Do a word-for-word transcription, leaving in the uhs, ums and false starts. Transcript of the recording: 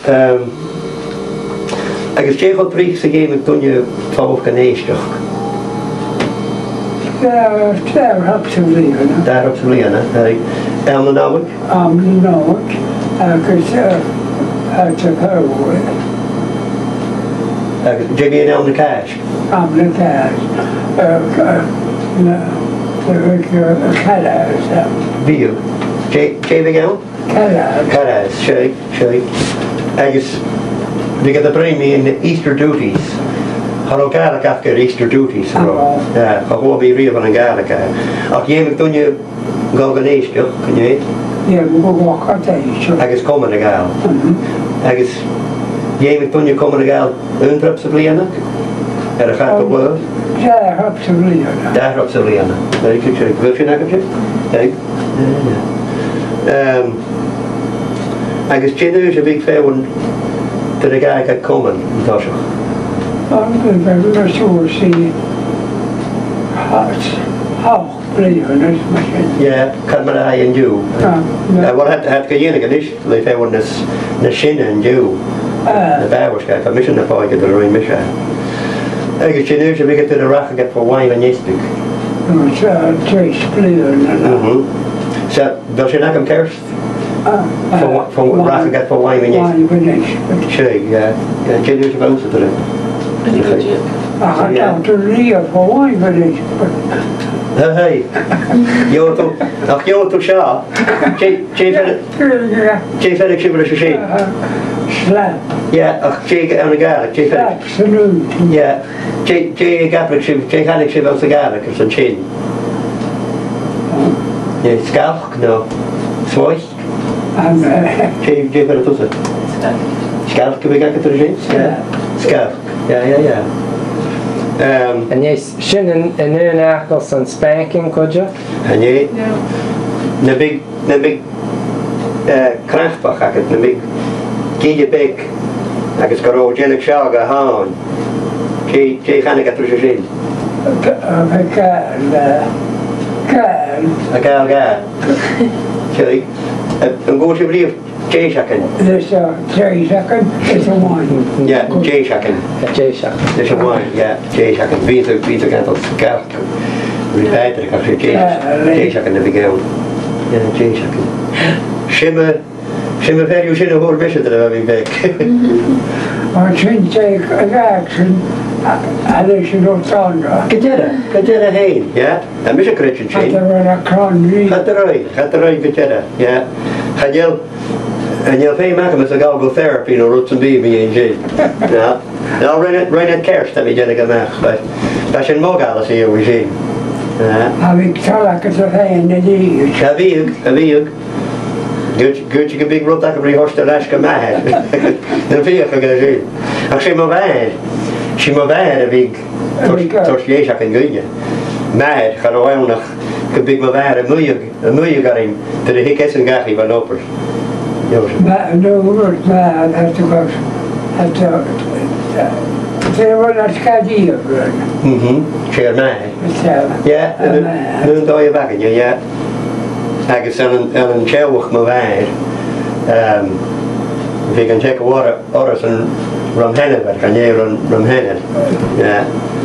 agus té go trí sa géime dúne tábh gan éisteach. Daar op te vliegen. Daar op te vliegen, hè? En de namelijk? Am de namelijk. Agus uit de verwoord. J B en Elm de Cash? Am de Cash. Cadhuis. Wie? J B Elm? Cadhuis. Cadhuis, sorry, sorry. Agus, we get the bring me in the Easter duties. Hallo Gaelic after Easter duties. Ja, ga gewoon bij Rio van een Gaelic. Als je me toen je galvaneest, kun je weet? Ja, we gaan gaan Agus komen de Gael. Agus, je me toen je komen de Gael een trap te vliegen. Er gaat op wel. Daar op te vliegen. Daar op te vliegen. Kijk, kijk, wil je een akkertje? Kijk. Agus, je nu is een big fair one. Dat de Gael gaat komen, dat is I'm going to see how vliegen is misschien. Ja, kan maar hij en jou. Ja, wat het het geënige is, we hebben dus de shin en jou. De bijwoordschap, van misschien een paar keer de rode misha. Ik zie nu ze weer te de rache get voor wijn en niet stuk. Dus twee vliegen. Mhm. Zo, dat je nog een kerst. Van van rache get voor wijn en niet. Wijn en niet. Zie, ja, ja, zie nu ze wel te doen. Ach, ik heb er niet voor wijn en niet. Hey, je to, ach je to sha. Che che fel. Che fel ik zie wel eens Slap. Ja, ach che aan de gaar, che fel. Absoluut. Ja, che che gap ik zie, che gaan ik zie wel te gaar, ik zo'n chin. Ja, skalk no. Svois. En Che che fel tussen. Skalk we gaan het er zien. Ja. Skalk. Ja, ja, ja. Um, en jij zin in een achter's een spanking, could you? En jij, een big, een big uh, krachtbach, ik het, een big kietje bek, ik het karo jellik shaga haan, jij, jij gaan ik het terug zien. een kaal, kaal. Een kaal gaar. Jij, een goede brief. J-shaken. Dus J-shaken is een wine. Ja, J-shaken. J-shaken. Dat is een wine, ja, J-shaken. Wie er gaat als kaart. Wie beter, ik ga zeggen J-shaken de begin. Ja, J-shaken. Schimme, schimme ver, je zin een hoor best er wel weg. Maar sinds ik reactie, hadden ze nog tanden. Gedere, gedere heen, ja. En mis een krutje Had zien. er wel een kraan niet. Gaat eruit, gaat eruit gedere, ja. Ga je en je veel maken met zo'n galgo therapy, no roots en baby en zin. Ja. Nou, rein het kerst heb je jellig gemaakt. Dat is een mogel als je we zien. Ja. Heb ik zal ik het erin in de dier. Ja, wie ook, wie ook. Goed, je een big rot dat je bij horst de les gemaakt. Dan vind je het gezien. Als je maar bij, als je maar bij heb ik, tot je zak en gunje. Maar ga er wel nog, ik big maar bij een miljoen, een miljoen garing, dat de hik is een gachi van opers. Maar nu wordt maar het was het ze willen het schadieren. Mhm, zeer mij. Ja, nu doe je bakken, ja. Ik is aan een tjouwig maar bij. Ik kan checken wat er is een ramhennen, kan je een ramhennen. Ja.